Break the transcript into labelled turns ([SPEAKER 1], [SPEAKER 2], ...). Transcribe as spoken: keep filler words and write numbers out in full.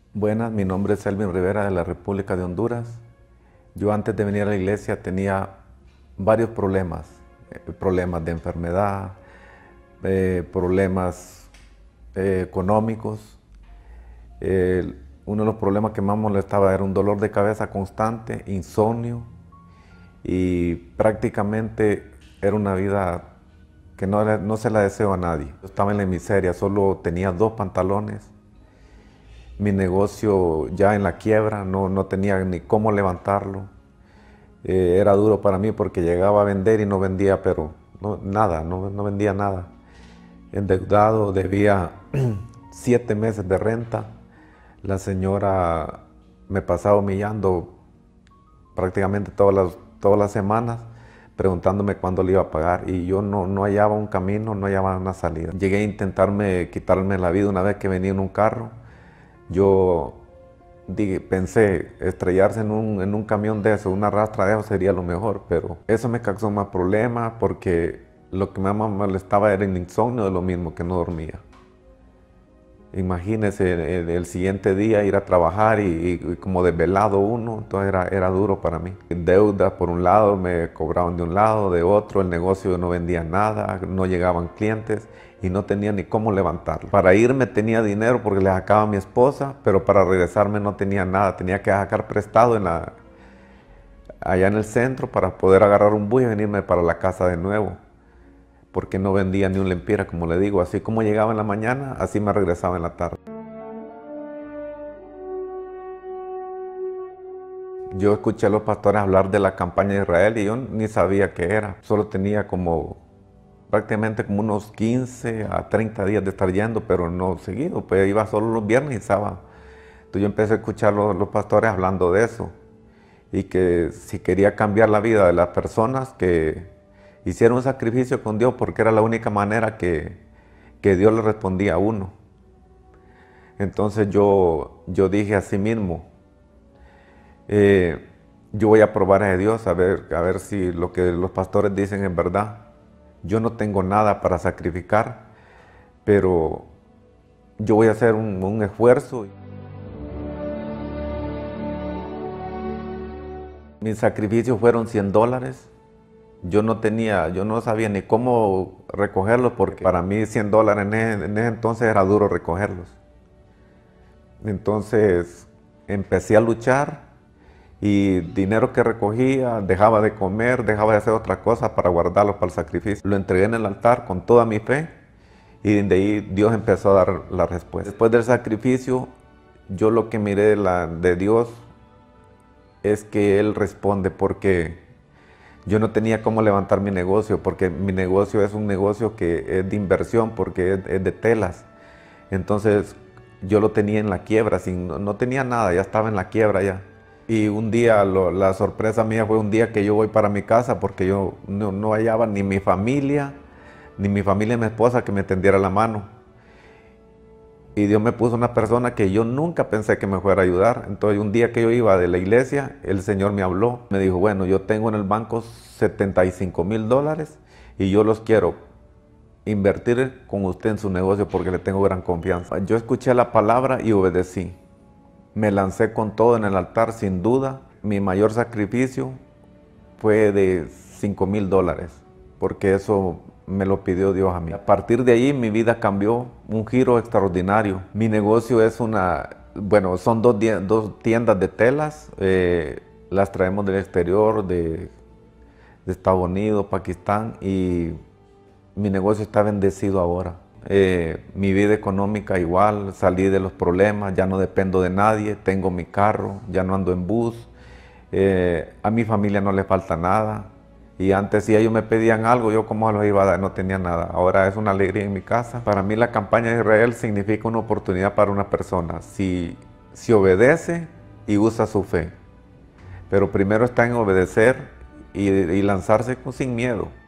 [SPEAKER 1] Buenas, mi nombre es Elvin Rivera de la República de Honduras. Yo antes de venir a la iglesia tenía varios problemas, eh, problemas de enfermedad, eh, problemas eh, económicos. Eh, uno de los problemas que más me molestaba era un dolor de cabeza constante, insomnio, y prácticamente era una vida que no, era- no se la deseo a nadie. Yo estaba en la miseria, solo tenía dos pantalones. Mi negocio ya en la quiebra, no, no tenía ni cómo levantarlo. Eh, era duro para mí porque llegaba a vender y no vendía, pero no, nada, no, no vendía nada. Endeudado, debía siete meses de renta. La señora me pasaba humillando prácticamente todas las, todas las semanas, preguntándome cuándo le iba a pagar, y yo no, no hallaba un camino, no hallaba una salida. Llegué a intentarme quitarme la vida una vez que venía en un carro. Yo Dije, pensé, estrellarse en un, en un camión de eso, una rastra de eso sería lo mejor, pero eso me causó más problemas porque lo que más me molestaba era el insomnio, de lo mismo que no dormía. Imagínese el, el siguiente día ir a trabajar y, y- y como desvelado uno, entonces era, era duro para mí. Deudas por un lado, me cobraban de un lado, de otro, el negocio no vendía nada, no llegaban clientes y no tenía ni cómo levantarlo. Para irme tenía dinero porque le sacaba a mi esposa, pero para regresarme no tenía nada, tenía que sacar prestado en la, allá en el centro para poder agarrar un bus y venirme para la casa de nuevo, porque no vendía ni un lempira, como le digo. Así como llegaba en la mañana, así me regresaba en la tarde. Yo escuché a los pastores hablar de la campaña de Israel y yo ni sabía qué era. Solo tenía como prácticamente como unos quince a treinta días de estar yendo, pero no seguido, pues iba solo los viernes y sábados. Entonces yo empecé a escuchar a los, los pastores hablando de eso y que si quería cambiar la vida de las personas, que hiciera un sacrificio con Dios, porque era la única manera que, que Dios le respondía a uno. Entonces yo, yo dije a sí mismo, eh, yo voy a probar a Dios a ver, a ver si lo que los pastores dicen es verdad. Yo no tengo nada para sacrificar, pero yo voy a hacer un, un esfuerzo. Mis sacrificios fueron cien dólares. Yo no tenía, yo no sabía ni cómo recogerlos porque para mí cien dólares en ese, en ese entonces era duro recogerlos. Entonces empecé a luchar y dinero que recogía dejaba de comer, dejaba de hacer otra cosa para guardarlo para el sacrificio. Lo entregué en el altar con toda mi fe y de ahí Dios empezó a dar la respuesta. Después del sacrificio, yo lo que miré de, la, de Dios es que Él responde, porque yo no tenía cómo levantar mi negocio, porque mi negocio es un negocio que es de inversión, porque es, es de telas. Entonces yo lo tenía en la quiebra, sin, no, no tenía nada, ya estaba en la quiebra ya. Y un día, lo- la sorpresa mía fue un día que yo voy para mi casa porque yo no, no hallaba ni mi familia, ni mi familia y mi esposa que me tendiera la mano. Y Dios me puso una persona que yo nunca pensé que me fuera a ayudar. Entonces un día que yo iba de la iglesia, el Señor me habló. Me dijo, bueno, yo tengo en el banco setenta y cinco mil dólares y yo los quiero invertir con usted en su negocio porque le tengo gran confianza. Yo escuché la palabra y obedecí. Me lancé con todo en el altar, sin duda. Mi mayor sacrificio fue de cinco mil dólares, porque eso me lo pidió Dios a mí. A partir de ahí mi vida cambió, un giro extraordinario. Mi negocio es una, bueno, son dos, dos tiendas de telas, eh, las traemos del exterior, de, de Estados Unidos, Pakistán, y mi negocio está bendecido ahora. Eh, mi vida económica igual, salí de los problemas, ya no dependo de nadie, tengo mi carro, ya no ando en bus, eh, a mi familia no le falta nada. Y antes si ellos me pedían algo, yo cómo los iba a dar, no tenía nada. Ahora es una alegría en mi casa. Para mí la campaña de Israel significa una oportunidad para una persona, si, si obedece y usa su fe. Pero primero está en obedecer y, y lanzarse sin miedo.